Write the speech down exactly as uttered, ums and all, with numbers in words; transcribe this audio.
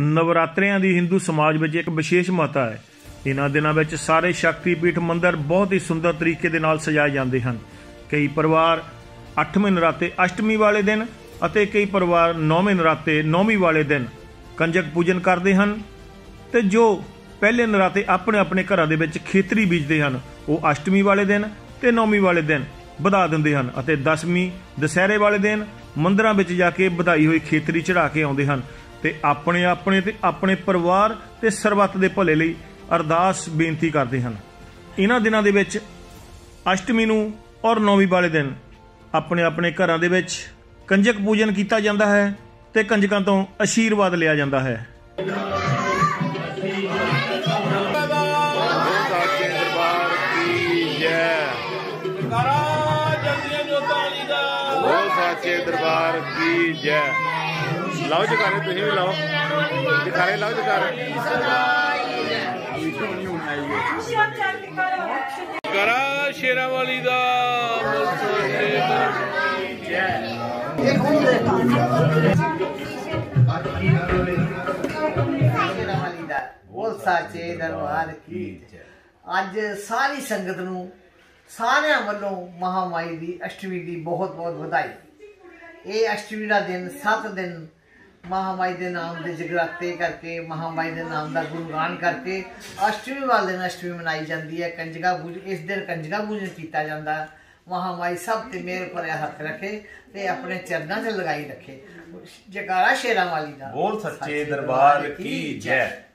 ਨਵਰਾਤਰਿਆਂ ਦੀ ਹਿੰਦੂ ਸਮਾਜ ਵਿੱਚ ਇੱਕ ਵਿਸ਼ੇਸ਼ ਮਹੱਤਤਾ ਹੈ। ਇਹਨਾਂ ਦਿਨਾਂ ਵਿੱਚ ਸਾਰੇ ਸ਼ਕਤੀਪੀਠ ਮੰਦਰ ਬਹੁਤ ਹੀ ਸੁੰਦਰ ਤਰੀਕੇ ਦੇ ਨਾਲ ਸਜਾਏ ਜਾਂਦੇ ਹਨ। ਕਈ ਪਰਿਵਾਰ ਅੱਠਵੇਂ ਨਰਾਤੇ ਅਸ਼ਟਮੀ ਵਾਲੇ ਦਿਨ ਅਤੇ ਕਈ ਪਰਿਵਾਰ ਨੌਵੇਂ ਨਰਾਤੇ ਨੌਵੀਂ ਵਾਲੇ ਦਿਨ ਕੰਜਕ ਪੂਜਨ ਕਰਦੇ ਹਨ ਤੇ ਜੋ ਪਹਿਲੇ ਨਰਾਤੇ ਆਪਣੇ ਆਪਣੇ ਘਰਾਂ ਦੇ ਵਿੱਚ ਖੇਤਰੀ ਬੀਜਦੇ ਹਨ ਉਹ ਅਸ਼ਟਮੀ ਵਾਲੇ ਦਿਨ ਤੇ ਨੌਵੀਂ ਵਾਲੇ ਦਿਨ ਵਧਾ ਦਿੰਦੇ ਹਨ ਅਤੇ ਦਸਵੀਂ ਦੁਸਹਿਰੇ ਵਾਲੇ ਦਿਨ ਮੰਦਰਾਂ ਵਿੱਚ ਜਾ ਕੇ ਵਧਾਈ ਹੋਈ ਖੇਤਰੀ ਚੜਾ ਕੇ ਆਉਂਦੇ ਹਨ ਤੇ ਆਪਣੇ ਆਪਣੇ ਤੇ ਆਪਣੇ ਪਰਿਵਾਰ ਤੇ ਸਰਬੱਤ ਦੇ ਭਲੇ ਲਈ ਅਰਦਾਸ ਬੇਨਤੀ ਕਰਦੇ ਹਨ। ਇਹਨਾਂ ਦਿਨਾਂ ਦੇ ਵਿੱਚ ਅਸ਼ਟਮੀ ਨੂੰ ਔਰ ਨੌਵੀਂ ਵਾਲੇ ਦਿਨ ਆਪਣੇ ਆਪਣੇ ਘਰਾਂ ਦੇ ਵਿੱਚ ਕੰਜਕ ਪੂਜਨ ਕੀਤਾ ਜਾਂਦਾ ਹੈ ਤੇ ਕੰਜਕਾਂ ਤੋਂ ਆਸ਼ੀਰਵਾਦ ਲਿਆ ਜਾਂਦਾ ਹੈ। साचे दरबार की जय। लाओ जकारे, तुसीं भी लाओ जकारे, लाओ जकारे। करा शेरा वाली दा बोल साचे दरबार की। अज सारी संगत नूं सारिਆਂ ਵੱਲੋਂ महामाई की अष्टमी की बहुत बहुत बधाई। ये अष्टमी का दिन सत्त दिन महामाई के नाम के जगराते करके महामाई के नाम का गुणगान करके अष्टमी वाले दिन अष्टमी मनाई जाती है। कंजका पूज इस दिन कंजका पूजन किया जाता है। महामाई सब ते मेहर भरिया हथ रखे ते अपने चरणों से लगाई रखे। जयकारा शेरां वाली दा। बोल सच्चे दरबार की जय।